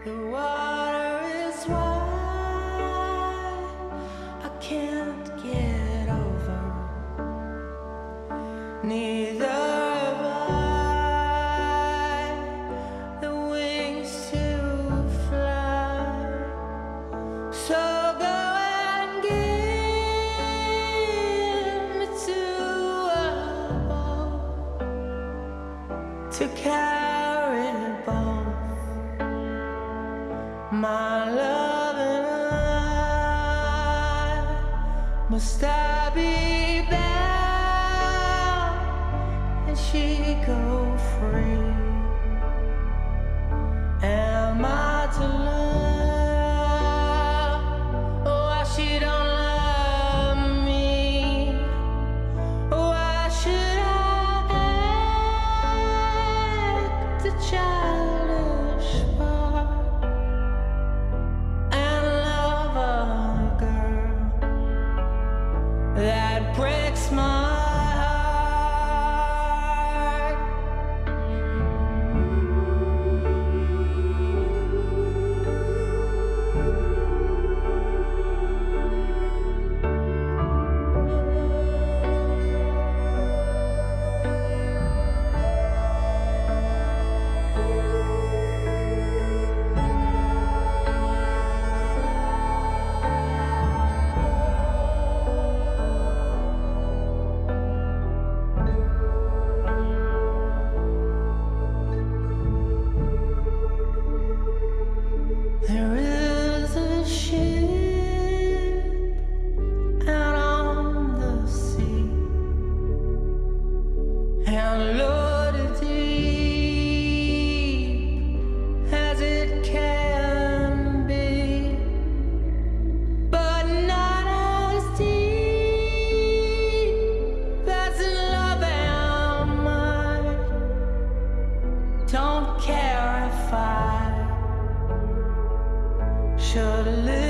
The water is wide, I can't get over. Neither have I the wings to fly. So go and give me to a boat to carry both my love and I. Must I be bound and she go free? Am I to love why she don't love me? Why should I act a childish part and love a girl that breaks my heart? There is a ship out on the sea, and loaded deep as it can be, but not as deep as in love and mine. Don't care if I should live